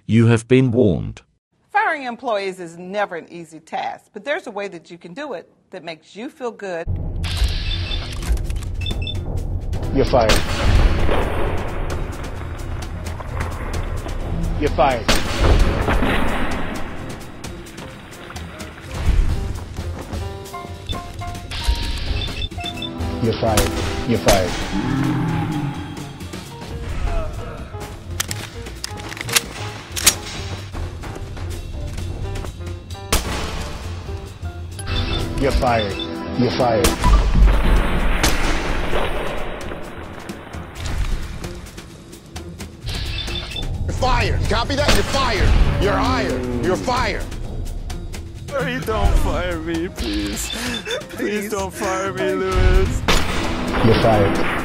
You have been warned. Firing employees is never an easy task, but there's a way that you can do it that makes you feel good. You're fired. You're fired. You're fired. You're fired. You're fired. You're fired. You're fired. Copy that? You're fired. You're hired. You're fired. Hurry, don't fire me, please. Please don't fire me, Lewis. You're fired.